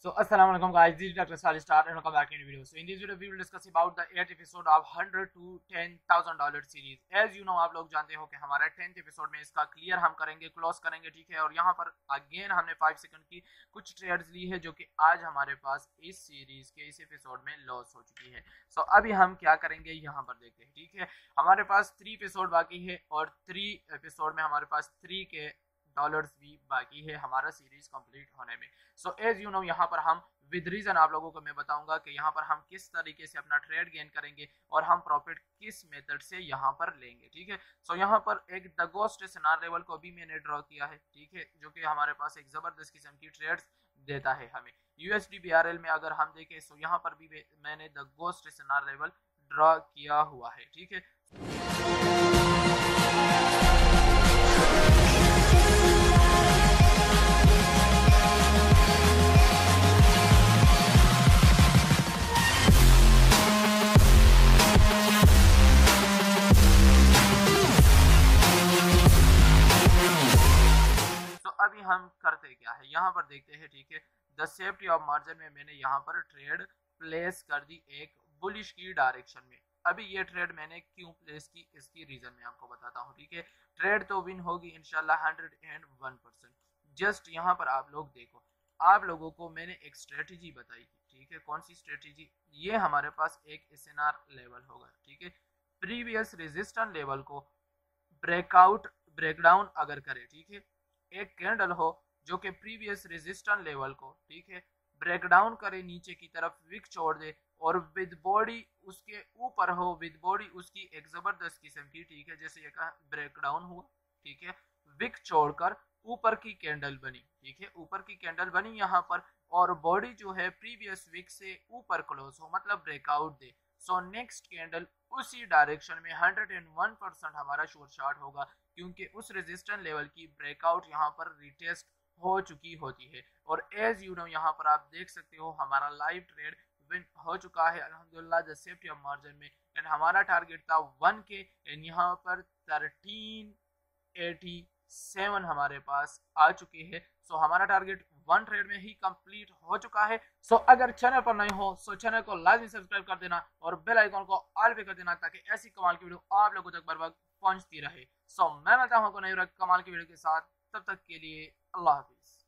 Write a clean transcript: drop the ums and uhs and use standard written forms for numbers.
So assalamu alaikum guys, this is DrStylishStar and welcome back to a new video. So in this video we will discuss about the 8th episode of $100 to $10,000 series. As you know, आप लोग जानते हो कि हमारा 10th episode में इसका clear हम करेंगे, क्लोज करेंगे, ठीक है। और यहाँ पर अगेन हमने 5 सेकंड की कुछ ट्रेड्स ली है जो कि आज हमारे पास इस सीरीज के इस एपिसोड में लॉस हो चुकी है। सो अभी हम क्या करेंगे यहाँ पर देखते हैं, ठीक है। हमारे पास 3 एपिसोड बाकी है और 3 एपिसोड में हमारे पास 3 के डॉलर्स भी बाकी है हमारा सीरीज कंप्लीट होने में। सो एज यू नो, यहाँ पर हम विद रीजन आप लोगों को मैं बताऊंगा कि यहाँ पर हम किस तरीके से अपना ट्रेड गेन करेंगे और हम प्रॉफिट किस मेथड से यहाँ पर लेंगे, ठीक है। सो यहाँ पर एक द गोस्ट सिनार लेवल को भी मैंने ड्रॉ किया है, ठीक है, जो कि हमारे पास एक जबरदस्त किस्म की ट्रेड्स देता है हमें। यूएसडी बीआरएल में अगर हम देखें तो यहाँ पर भी मैंने द गोस्ट सिनार लेवल ड्रॉ किया हुआ है, ठीक है। अभी हम करते क्या है, यहाँ पर देखते हैं, ठीक है। द सेफ्टी ऑफ मार्जिन में मैंने यहाँ पर ट्रेड प्लेस कर दी एक बुलिश की डायरेक्शन में। अभी ये ट्रेड मैंने क्यों प्लेस की, इसकी रीजन मैं आपको बताता हूँ, ठीक है। ट्रेड तो विन होगी इंशाल्लाह 101%। जस्ट यहाँ पर आप लोग देखो, आप लोगों को मैंने एक स्ट्रेटेजी बताई थी, ठीक है। कौन सी स्ट्रेटेजी? ये हमारे पास एक एसएनआर लेवल होगा, ठीक है। प्रीवियस रेजिस्टेंस लेवल को ब्रेकडाउन अगर करे, ठीक है, एक कैंडल हो जो कि प्रीवियस रेजिस्टेंस लेवल को, ठीक है, ब्रेकडाउन करे, नीचे की तरफ विक छोड़ दे और विद बॉडी उसके ऊपर हो, विद बॉडी उसकी एक जबरदस्त किस्म की, ठीक है, जैसे ये ब्रेकडाउन हुआ, ठीक है, विक छोड़कर ऊपर की कैंडल बनी, ठीक है, ऊपर की कैंडल बनी यहाँ पर, और बॉडी जो है प्रीवियस विक से ऊपर क्लोज हो, मतलब ब्रेकआउट दे। सो नेक्स्ट कैंडल उसी डायरेक्शन में 101% हमारा शॉर्ट शॉट होगा, क्योंकि उस रेजिस्टेंस लेवल की ब्रेकआउट यहाँ पर रिटेस्ट हो चुकी होती है। और एज यू नो, यहाँ पर आप देख सकते हो हमारा लाइव ट्रेड विन हो चुका है अल्हम्दुलिल्लाह द सेफ्टी ऑफ मार्जिन में। एंड हमारा टारगेट था 1K एंड यहाँ पर 1387 हमारे पास आ चुके हैं। सो हमारा टारगेट 1 ट्रेड में ही कंप्लीट हो चुका है। सो अगर चैनल पर नए हो सो चैनल को लाजमी सब्सक्राइब कर देना और बेल आइकॉन को ऑल पे कर देना, ताकि ऐसी कमाल की वीडियो आप लोगों तक बर वक्त पहुंचती रहे। सो मैं मिलता हूं नई कमाल की वीडियो के साथ, तब तक के लिए अल्लाह हाफिज।